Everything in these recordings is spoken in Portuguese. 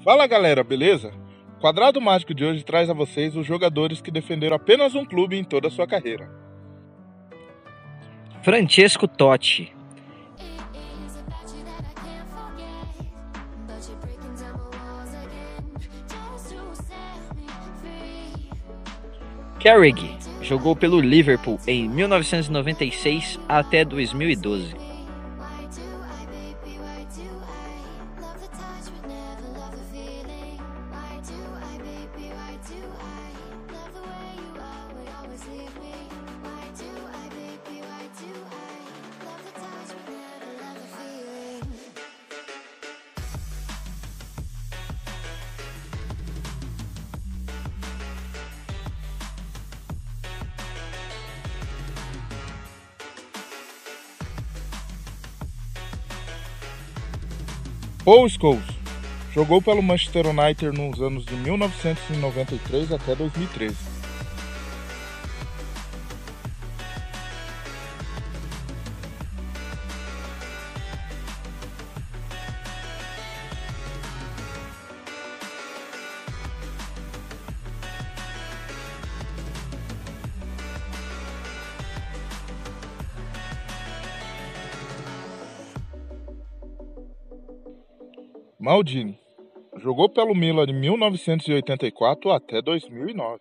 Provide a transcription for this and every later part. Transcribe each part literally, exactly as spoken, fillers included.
Fala galera, beleza? O Quadrado Mágico de hoje traz a vocês os jogadores que defenderam apenas um clube em toda a sua carreira. Francesco Totti, Carrick jogou pelo Liverpool em mil novecentos e noventa e seis até dois mil e doze. Paul Scholes jogou pelo Manchester United nos anos de mil novecentos e noventa e três até dois mil e treze. Maldini jogou pelo Milan de mil novecentos e oitenta e quatro até dois mil e nove.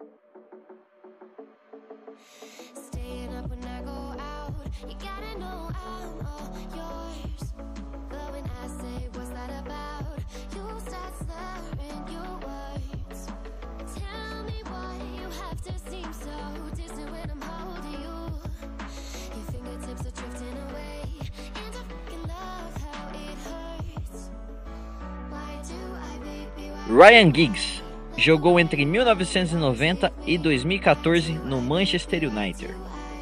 Ryan Giggs jogou entre mil novecentos e noventa e dois mil e quatorze no Manchester United.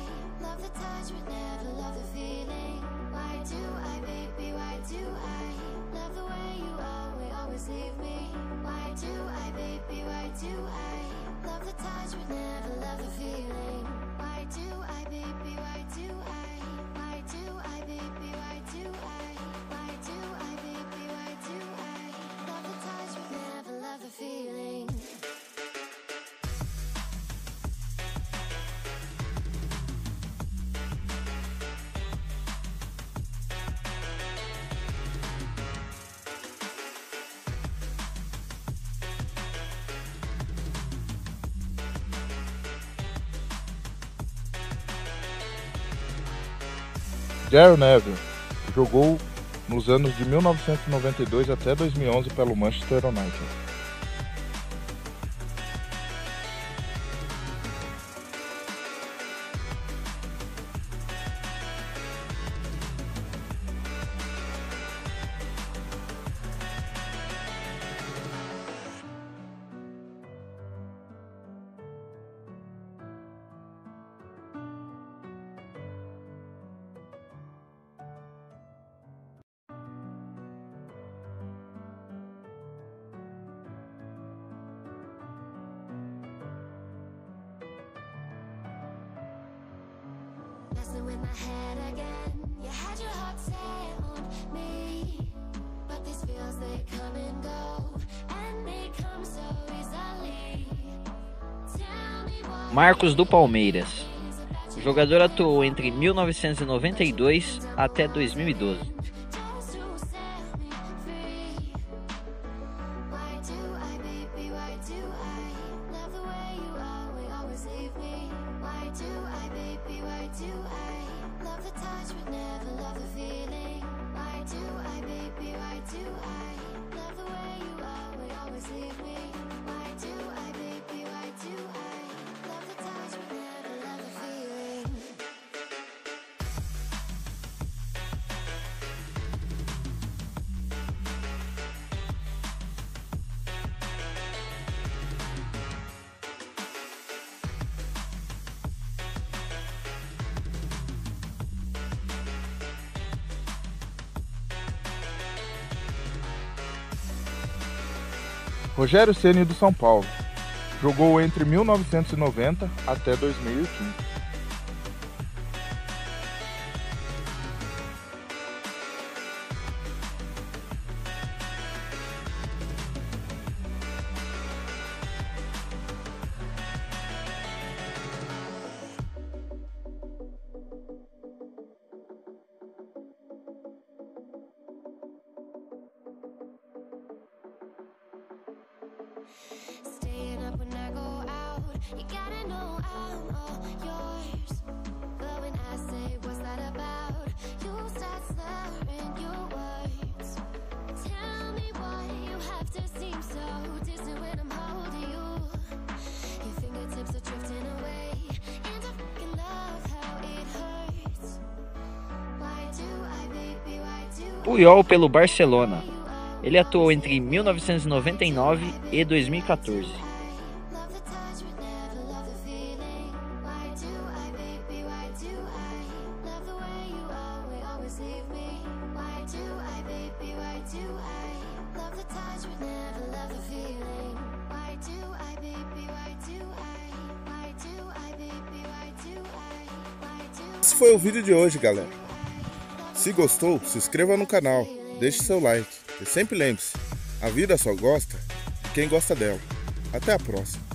Gary Neville jogou nos anos de mil novecentos e noventa e dois até dois mil e onze pelo Manchester United. Messing with my head again. You had your heart set on me, but these feels they come and go, and they come so easily. Tell me why. Marcos do Palmeiras. O jogador atuou entre mil novecentos e noventa e dois até dois mil e doze. Rogério Ceni do São Paulo jogou entre mil novecentos e noventa até dois mil e quinze. You gotta know I'm all yours. But when I say what's that about, you start slurring your words. Tell me why you have to seem so distant when I'm holding you. Your fingertips are drifting away, and I fucking love how it hurts. Why do I, baby, why do Puyol pelo Barcelona. Ele atuou entre mil novecentos e noventa e nove e dois mil e quatorze. love the touch but never love the feeling? Why do I, baby, why do I love the way you always, always leave me? Why do I, baby, why do I love the touch but never love the feeling? Why do I, baby, why do I? Why do I, baby, why do I? Why do Esse foi o vídeo de hoje, galera. Se gostou, se inscreva no canal, deixe seu like e sempre lembre-se, a vida só gosta de quem gosta dela. Até a próxima.